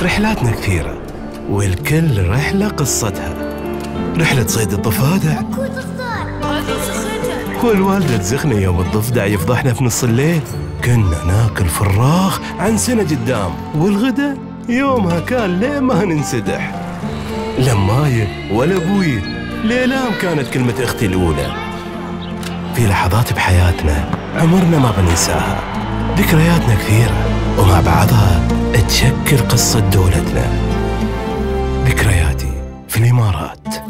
رحلاتنا كثيرة، والكل رحلة قصتها. رحلة صيد الضفادع، والوالدة تزخنا يوم الضفدع يفضحنا في نص الليل. كنا ناكل فراخ عن سنة قدام، والغدا يومها كان ليه ما ننسدح. لماية ولا أبوي، ليلام كانت كلمة أختي الأولى. في لحظات بحياتنا عمرنا ما بننساها، ذكرياتنا كثيرة ومع بعضها تشكل قصة دولتنا. ذكرياتي في الإمارات.